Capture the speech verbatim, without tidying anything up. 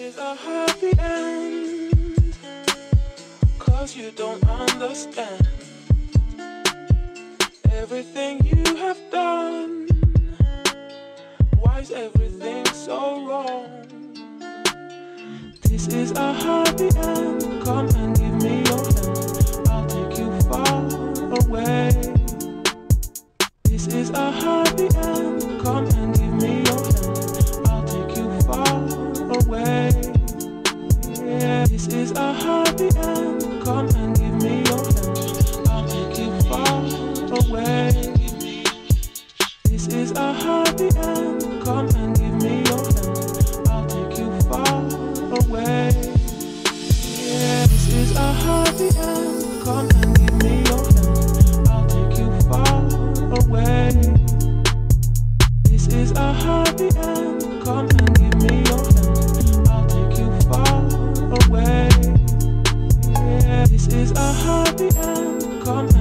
is a happy end, 'cause you don't understand everything you have done. Why is everything so wrong? This is a happy end. Come and give me your hand, I'll take you far away. This is a happy end. Come and give me your hand, I'll take you far away. Yeah, this is a happy end. Come and give me your hand, I'll take you far away. This is a happy end. Come and give me your hand, I'll take you far away. Yeah, this is a happy end. Come and give me your hand, I'll take you far away. This is a happy end. Come and give me your hand, I'll take you far away. Yeah, this is a happy end. Come